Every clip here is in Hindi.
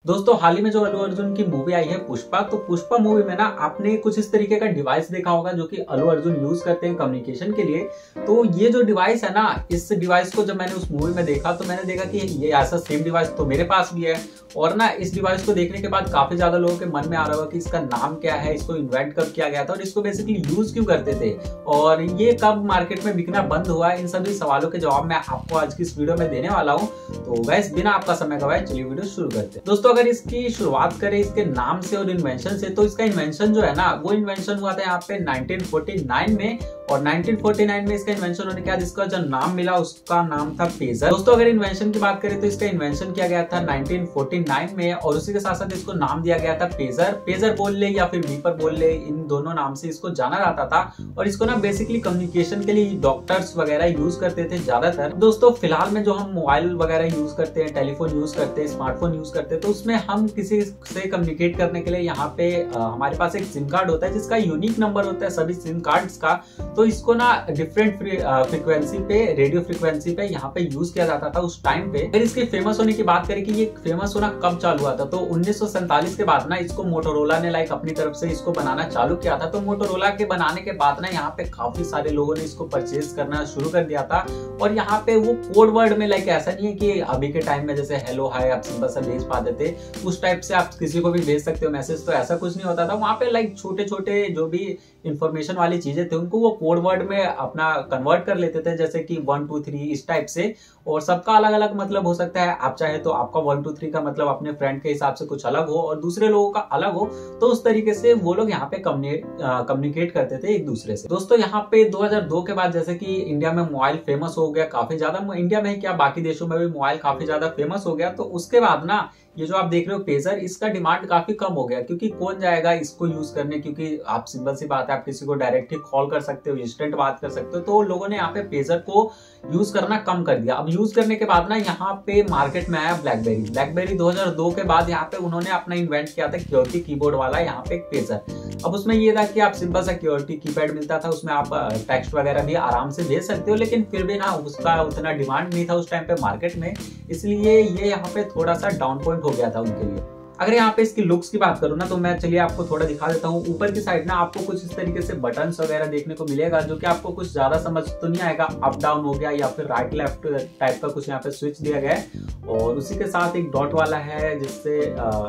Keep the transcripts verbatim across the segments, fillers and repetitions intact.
दोस्तों हाल ही में जो अल्लू अर्जुन की मूवी आई है पुष्पा, तो पुष्पा मूवी में ना आपने कुछ इस तरीके का डिवाइस देखा होगा जो कि अल्लू अर्जुन यूज करते हैं कम्युनिकेशन के लिए। तो ये जो डिवाइस है ना, इस डिवाइस को जब मैंने उस मूवी में देखा तो मैंने देखा कि ये ऐसा सेम डिवाइस तो मेरे पास भी है। और ना इस डिवाइस को देखने के बाद काफी ज्यादा लोगों के मन में आ रहा होगा कि इसका नाम क्या है, इसको इन्वेंट कब किया गया था और इसको बेसिकली यूज क्यों करते थे और ये कब मार्केट में बिकना बंद हुआ। इन सभी सवालों के जवाब मैं आपको आज की इस वीडियो में देने वाला हूँ। तो वैसे बिना आपका समय गवाए चलिए वीडियो शुरू करते हैं। दोस्तों अगर इसकी शुरुआत करें इसके नाम से और इन्वेंशन से, तो इसका इन्वेंशन जो है ना वो इन्वेंशन हुआ था यहाँ पे नाइनटीन फोर्टी नाइन में। और नाइनटीन फोर्टी नाइन में इसका इन्वेंशन होने के बाद इसका जो नाम मिला उसका नाम था पेजर। दोस्तों अगर इन्वेंशन की बात करें तो इसका इन्वेंशन किया गया था नाइनटीन फोर्टी नाइन में और उसी के साथ साथ इसको नाम दिया गया था पेजर। पेजर बोल ले या फिर बीपर बोल ले, इन दोनों नाम से इसको जाना जाता था। और इसको ना बेसिकली कम्युनिकेशन के लिए डॉक्टर्स वगैरह यूज करते थे ज्यादातर। दोस्तों फिलहाल में जो हम मोबाइल वगैरह यूज करते हैं, टेलीफोन यूज करते हैं, स्मार्टफोन यूज करते हैं, तो उसमें हम किसी से कम्युनिकेट करने के लिए यहाँ पे आ, हमारे पास एक सिम कार्ड होता है जिसका यूनिक नंबर होता है सभी सिम कार्ड्स का। तो इसको ना डिफरेंट फ्रीक्वेंसी पे, रेडियो फ्रीक्वेंसी पे यहाँ पे यूज किया जाता था उस टाइम पे। फिर इसके फेमस होने की बात करें कि ये फेमस होना कब चालू हुआ था, तो उन्नीस सौ सैंतालीस के बाद ना इसको मोटोरोला ने लाइक अपनी तरफ से इसको बनाना चालू किया था। तो मोटोरोला के बनाने के बाद ना यहाँ पे काफी सारे लोगों ने इसको परचेज करना शुरू कर दिया था। और यहाँ पे वो कोड वर्ड में लाइक ऐसा नहीं है कि अभी के टाइम में जैसे हेलो हाय आप सिंपल सा भेज पाते थे, उस टाइप से आप किसी को भी भेज सकते हो मैसेज, तो ऐसा कुछ नहीं होता था। वहाँ पे लाइक छोटे छोटे जो भी इंफॉर्मेशन वाली चीजें थे उनको वो कोड वर्ड में अपना कन्वर्ट कर लेते थे, जैसे कि वन टू थ्री इस टाइप से। और सबका अलग अलग मतलब हो सकता है, आप चाहे तो आपका वन टू थ्री का मतलब अपने फ्रेंड के हिसाब से कुछ अलग हो और दूसरे लोगों का अलग हो। तो उस तरीके से वो लोग यहाँ पे कम्युनिकेट करते थे एक दूसरे से। दोस्तों यहाँ पे दो हज़ार दो के बाद जैसे कि इंडिया में मोबाइल फेमस हो गया काफी ज्यादा, इंडिया में क्या बाकी देशों में भी मोबाइल काफी ज्यादा फेमस हो गया। तो उसके बाद ना ये जो आप देख रहे हो पेजर, इसका डिमांड काफी कम हो गया क्योंकि कौन जाएगा इसको यूज करने, क्योंकि आप सिंपल सी बात है आप किसी को डायरेक्ट ही कॉल कर सकते हो, इंस्टेंट बात कर सकते हो। तो लोगों ने यहाँ पे पेजर को यूज करना कम कर दिया। अब यूज करने के बाद ना यहाँ पे मार्केट में आया ब्लैकबेरी। ब्लैकबेरी दो हज़ार दो के बाद यहाँ पे उन्होंने अपना इन्वेंट किया था क्योरिटी कीबोर्ड वाला यहाँ पे एक पेजर। अब उसमें ये था कि आप सिंपल सा क्योरिटी कीपैड मिलता था, उसमें आप टेक्स्ट वगैरह भी आराम से भेज सकते हो, लेकिन फिर भी ना उसका उतना डिमांड नहीं था उस टाइम पे मार्केट में, इसलिए ये यहाँ पे थोड़ा सा डाउन पॉइंट हो गया था उनके लिए। अगर यहाँ पे इसकी लुक्स की बात करूँ ना, तो मैं चलिए आपको थोड़ा दिखा देता हूँ। ऊपर की साइड ना आपको कुछ इस तरीके से बटन्स वगैरह देखने को मिलेगा जो कि आपको कुछ ज्यादा समझ तो नहीं आएगा। अप डाउन हो गया या फिर राइट लेफ्ट टाइप का कुछ यहाँ पे स्विच दिया गया है और उसी के साथ एक डॉट वाला है जिससे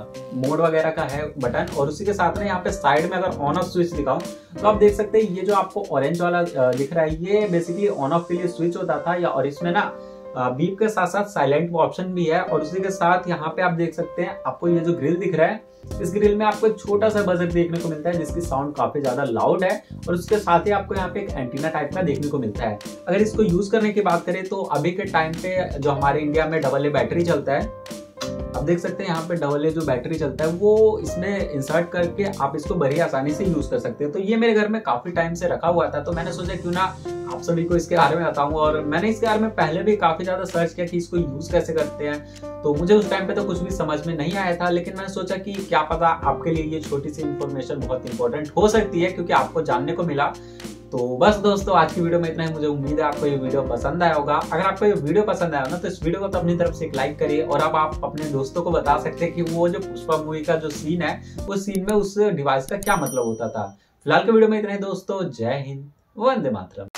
मोड वगैरह का है बटन। और उसी के साथ ना यहाँ पे साइड में अगर ऑन ऑफ स्विच दिखाऊं तो आप देख सकते हैं ये जो आपको ऑरेंज वाला दिख रहा है ये बेसिकली ऑन ऑफ के लिए स्विच होता था। या और इसमें ना बीप के साथ साथ साइलेंट ऑप्शन भी है। और उसी के साथ यहाँ पे आप देख सकते हैं आपको ये जो ग्रिल दिख रहा है, इस ग्रिल में आपको एक छोटा सा बजर देखने को मिलता है जिसकी साउंड काफी ज्यादा लाउड है। और उसके साथ ही आपको यहाँ पे एक एंटीना टाइप का देखने को मिलता है। अगर इसको यूज करने की बात करें तो अभी के टाइम पे जो हमारे इंडिया में डबल ए बैटरी चलता है, आप देख सकते हैं यहाँ पे डबल ए जो बैटरी चलता है वो इसमें इंसर्ट करके आप इसको बड़ी आसानी से यूज कर सकते हैं। तो ये मेरे घर में काफी टाइम से रखा हुआ था, तो मैंने सोचा क्यों ना आप सभी को इसके बारे में बताऊं। और मैंने इसके बारे में पहले भी काफी ज्यादा सर्च किया कि इसको यूज कैसे करते हैं, तो मुझे उस टाइम पे तो कुछ भी समझ में नहीं आया था। लेकिन मैंने सोचा कि क्या पता आपके लिए ये छोटी सी इंफॉर्मेशन बहुत इंपॉर्टेंट हो सकती है क्योंकि आपको जानने को मिला। तो बस दोस्तों आज की वीडियो में इतना ही। मुझे उम्मीद है आपको ये वीडियो पसंद आया होगा। अगर आपको ये वीडियो पसंद आया ना तो इस वीडियो को तो अपनी तरफ से एक लाइक करिए। और अब आप अपने दोस्तों को बता सकते हैं कि वो जो पुष्पा मूवी का जो सीन है उस सीन में उस डिवाइस का क्या मतलब होता था। फिलहाल के वीडियो में इतना ही दोस्तों। जय हिंद, वंदे मातरम।